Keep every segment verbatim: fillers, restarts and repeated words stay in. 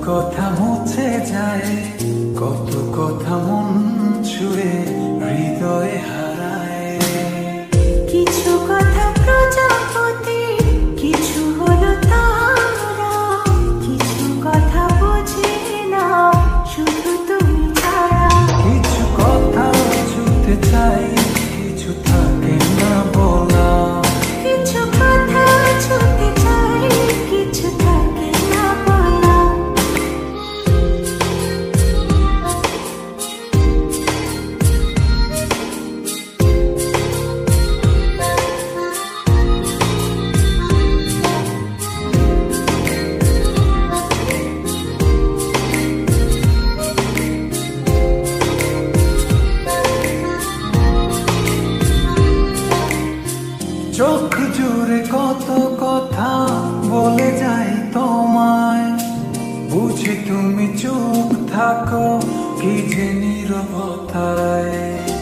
কথা মুছে যায়, কত কথা মন ছুঁয়ে হৃদয়ে হারায়। কিছু কথা প্রজাপতি, কিছু হলো তারা, কিছু কথা বুঝি না শুধু তুমি ছাড়া। কিছু কথা ছুঁতে চাই, কিছু থাকে না বলা। কিছু কথা ছুঁতে চাই, কিছু থাকে না বলা। চোখ জুড়ে কত কথা বলে যাই তোমায়, বুঝি তুমি চুপ থাকো কি যে নীরবতায়।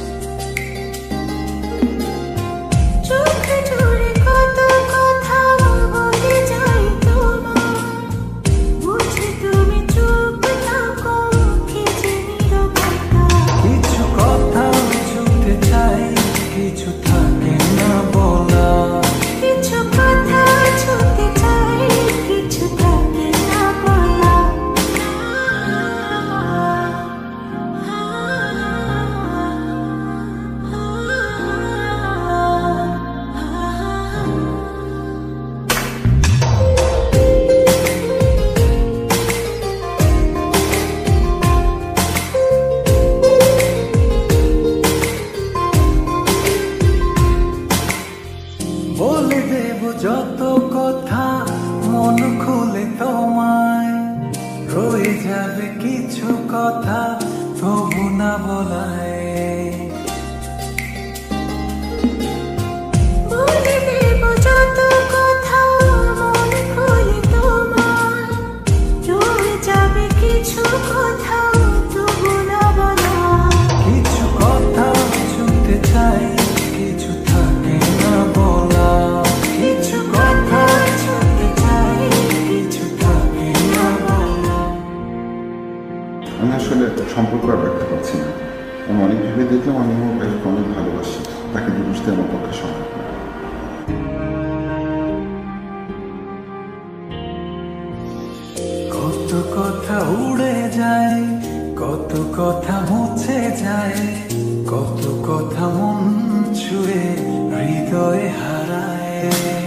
চোখ জুড়ে কত কথা বলে যাই তোমায়, বুঝি তুমি চুপ থাকো কি যে নীরবতায়। কিছু কথা ছুঁতে চাই, কিছু থাকে না বলা। কিছু কথা ছুঁতে চাই, কিছু থাকে না বলা। বলে দেব যত কথা মন খুলে তোমায়, রয়ে যাবে কিছু কথা তবু না বলায়। বলে দেব যত কথা মন খুলে তোমায়, রয়ে যাবে কিছু কথা তবু না বলা। কিছু কথা ছুঁতে চাই, কিছু থাকে না বলা। কিছু কথা ছুঁতে চাই, কিছু থাকে না বলা। আমি আসলে সম্পর্ক আর ব্যাখ্যা করছি না। আমি অনেক ভেবে দেখলাম আমি আমার ওয়াইফকে অনেক ভালোবাসি, তাকে দিবসতে আমার পক্ষে সম্ভব না। কত কথা উড়ে যায়, কত কথা মুছে যায়, কত কথা মন ছুঁয়ে হৃদয়ে হারায়।